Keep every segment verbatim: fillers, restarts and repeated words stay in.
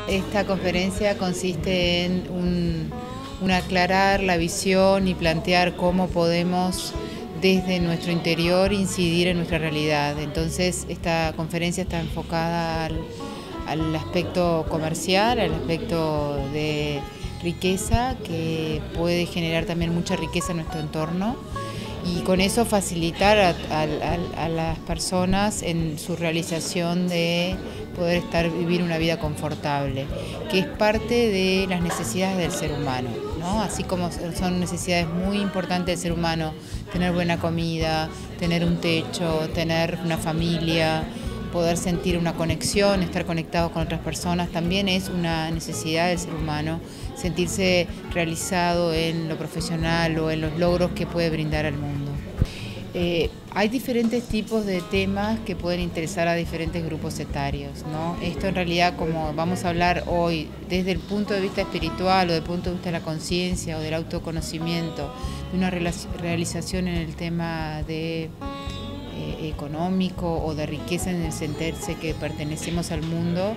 Esta conferencia consiste en un, un aclarar la visión y plantear cómo podemos desde nuestro interior incidir en nuestra realidad. Entonces esta conferencia está enfocada al, al aspecto comercial, al aspecto de riqueza, que puede generar también mucha riqueza en nuestro entorno, y con eso facilitar a, a, a las personas en su realización de poder estar, vivir una vida confortable, que es parte de las necesidades del ser humano, ¿no? Así como son necesidades muy importantes del ser humano, tener buena comida, tener un techo, tener una familia, poder sentir una conexión, estar conectados con otras personas, también es una necesidad del ser humano, sentirse realizado en lo profesional o en los logros que puede brindar al mundo. Eh, hay diferentes tipos de temas que pueden interesar a diferentes grupos etarios, ¿no? Esto en realidad, como vamos a hablar hoy desde el punto de vista espiritual o desde el punto de vista de la conciencia o del autoconocimiento, de una realización en el tema de Eh, económico o de riqueza en el sentirse que pertenecemos al mundo,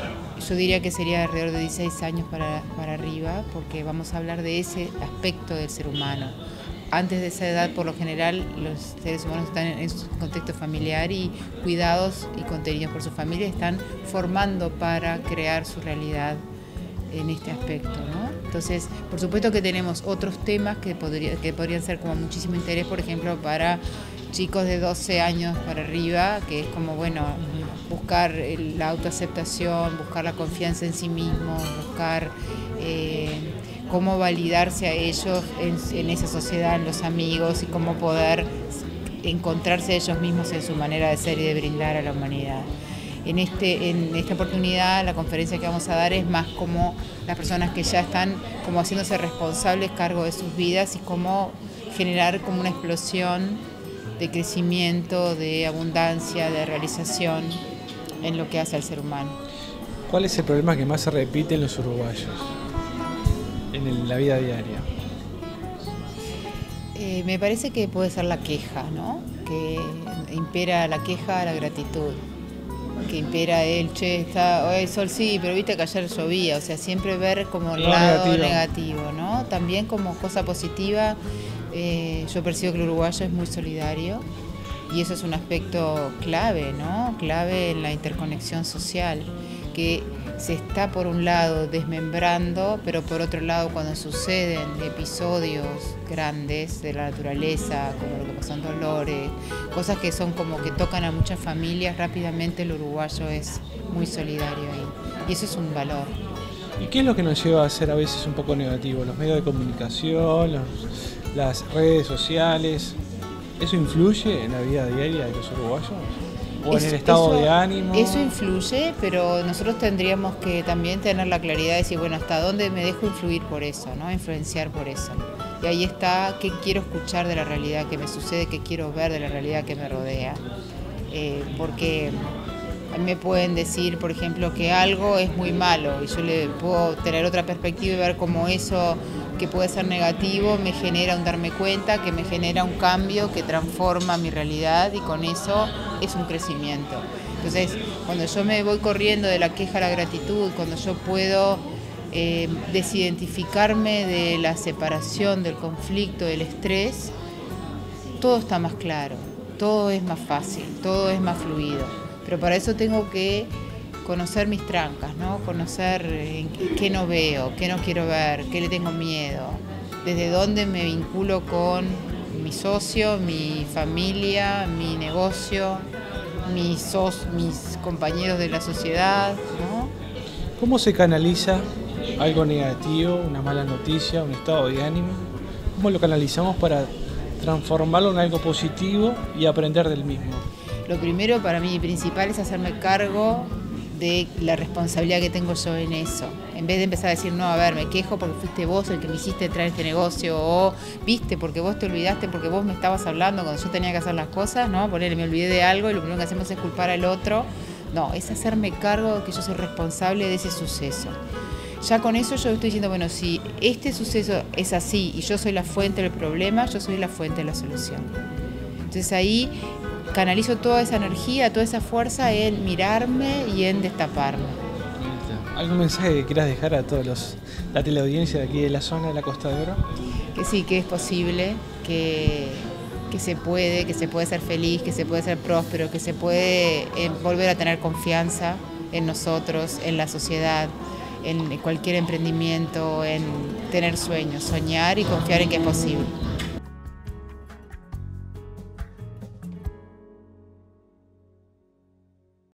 yo diría que sería alrededor de dieciséis años para, para arriba, porque vamos a hablar de ese aspecto del ser humano. Antes de esa edad, por lo general, los seres humanos están en su contexto familiar y cuidados y contenidos por su familia, están formando para crear su realidad en este aspecto, ¿no? Entonces, por supuesto que tenemos otros temas que, podría, que podrían ser como muchísimo interés, por ejemplo, para chicos de doce años para arriba, que es como, bueno, buscar la autoaceptación, buscar la confianza en sí mismos, buscar eh, cómo validarse a ellos en, en esa sociedad, en los amigos, y cómo poder encontrarse ellos mismos en su manera de ser y de brindar a la humanidad. En, este, en esta oportunidad, la conferencia que vamos a dar es más como las personas que ya están como haciéndose responsables cargo de sus vidas y cómo generar como una explosión de crecimiento, de abundancia, de realización en lo que hace al ser humano. ¿Cuál es el problema que más se repite en los uruguayos, en el, la vida diaria? Eh, me parece que puede ser la queja, ¿no? Que impera la queja a la gratitud, que impera el, che, está, el sol sí, pero viste que ayer llovía, o sea, siempre ver como el lado negativo. negativo, ¿no? También como cosa positiva. Eh, yo percibo que el uruguayo es muy solidario y eso es un aspecto clave, ¿no? Clave en la interconexión social, que se está por un lado desmembrando, pero por otro lado cuando suceden episodios grandes de la naturaleza, como lo que pasó en Dolores, cosas que son como que tocan a muchas familias, rápidamente el uruguayo es muy solidario ahí, y eso es un valor. ¿Y qué es lo que nos lleva a ser a veces un poco negativo? Los medios de comunicación, los, las redes sociales, ¿eso influye en la vida diaria de los uruguayos? ¿O en el estado eso, de ánimo? Eso influye, pero nosotros tendríamos que también tener la claridad de decir, bueno, ¿hasta dónde me dejo influir por eso, ¿no? Influenciar por eso. Y ahí está qué quiero escuchar de la realidad que me sucede, qué quiero ver de la realidad que me rodea. Eh, porque a mí me pueden decir, por ejemplo, que algo es muy malo y yo le puedo tener otra perspectiva y ver cómo eso que puede ser negativo me genera un darme cuenta, que me genera un cambio que transforma mi realidad, y con eso es un crecimiento. Entonces, cuando yo me voy corriendo de la queja a la gratitud, cuando yo puedo eh, desidentificarme de la separación, del conflicto, del estrés, todo está más claro, todo es más fácil, todo es más fluido. Pero para eso tengo que conocer mis trancas, ¿no? Conocer eh, qué no veo, qué no quiero ver, qué le tengo miedo, desde dónde me vinculo con mi socio, mi familia, mi negocio, mis, so mis compañeros de la sociedad, ¿no? ¿Cómo se canaliza algo negativo, una mala noticia, un estado de ánimo? ¿Cómo lo canalizamos para transformarlo en algo positivo y aprender del mismo? Lo primero para mí principal es hacerme cargo de la responsabilidad que tengo yo en eso. En vez de empezar a decir, no, a ver, me quejo porque fuiste vos el que me hiciste traer este negocio, o viste, porque vos te olvidaste, porque vos me estabas hablando cuando yo tenía que hacer las cosas, ¿no? Ponerle, me olvidé de algo y lo primero que hacemos es culpar al otro. No, es hacerme cargo de que yo soy responsable de ese suceso. Ya con eso yo estoy diciendo, bueno, si este suceso es así y yo soy la fuente del problema, yo soy la fuente de la solución. Entonces ahí canalizo toda esa energía, toda esa fuerza en mirarme y en destaparme. ¿Algún mensaje que quieras dejar a todos los la teleaudiencia de aquí de la zona de la Costa de Oro? Que sí, que es posible, que, que se puede, que se puede ser feliz, que se puede ser próspero, que se puede eh, volver a tener confianza en nosotros, en la sociedad, en cualquier emprendimiento, en tener sueños, soñar y confiar en que es posible.